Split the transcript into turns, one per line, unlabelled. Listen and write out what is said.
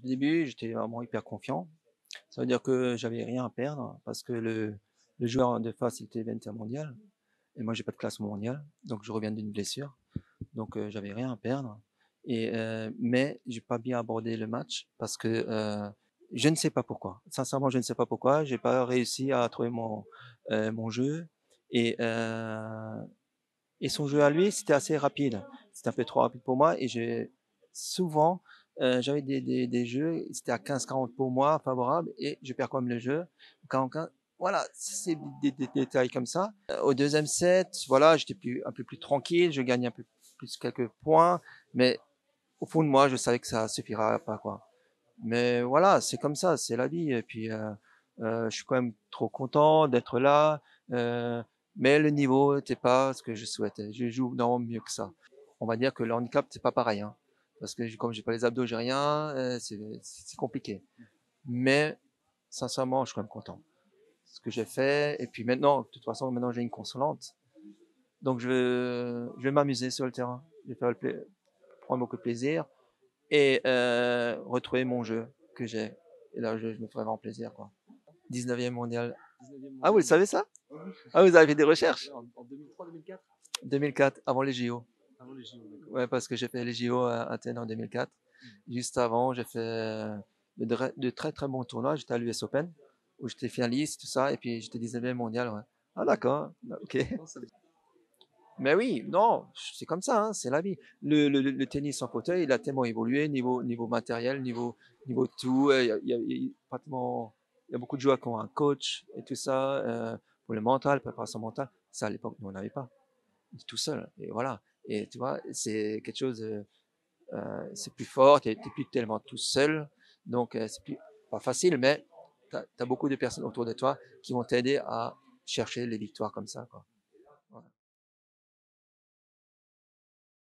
Au début, j'étais vraiment hyper confiant. Ça veut dire que j'avais rien à perdre parce que le joueur de face était 21 mondial et moi j'ai pas de classement mondial, donc je reviens d'une blessure, donc j'avais rien à perdre. Mais j'ai pas bien abordé le match parce que je ne sais pas pourquoi. Sincèrement, je ne sais pas pourquoi. J'ai pas réussi à trouver mon jeu et euh, et son jeu à lui, c'était assez rapide. C'était un peu trop rapide pour moi et j'ai souvent, j'avais des jeux, c'était à 15-40 pour moi, favorable, et je perds quand même le jeu. 40-15, voilà, c'est des détails comme ça. Au deuxième set, voilà, j'étais un peu plus tranquille, je gagnais un peu plus quelques points, mais au fond de moi, je savais que ça suffira pas, quoi. Mais voilà, c'est comme ça, c'est la vie. Et puis, je suis quand même trop content d'être là. Euh, mais le niveau n'était pas ce que je souhaitais. Je joue normalement mieux que ça. On va dire que le handicap, c'est pas pareil, hein. Parce que comme j'ai pas les abdos, j'ai rien, c'est compliqué. Mais sincèrement, je suis quand même content. Ce que j'ai fait. Et puis maintenant, de toute façon, maintenant j'ai une consolante. Donc je vais m'amuser sur le terrain. Je vais prendre beaucoup de plaisir et retrouver mon jeu que j'ai. Et là, je me ferai vraiment plaisir, quoi. 19e mondial.
19e
Ah, vous le
mondial.
savez ça?
Oui, oui, je
Ah,
sais.
vous avez fait des recherches?
En 2003-2004,
2004, avant les JO.
avant les JO, d'accord.
Ouais, parce que j'ai fait les JO à Athènes en 2004. Juste avant, j'ai fait de très très bons tournois. J'étais à l'US Open, où j'étais finaliste, tout ça, et puis j'étais 19e mondial, ouais. Ah, d'accord, ok.
Non, ça me-
Mais oui, non, c'est comme ça, hein, c'est la vie. Le tennis en fauteuil, il a tellement évolué, niveau matériel, niveau tout. Pratiquement, il y a beaucoup de joueurs qui ont un coach et tout ça, pour le mental, préparation mentale. Ça, à l'époque, nous, on n'avait pas. Tout seul. Et voilà. Et tu vois, c'est quelque chose, c'est plus fort, t'es plus tellement tout seul. Donc, c'est plus, pas facile, mais t'as beaucoup de personnes autour de toi qui vont t'aider à chercher les victoires comme ça, quoi.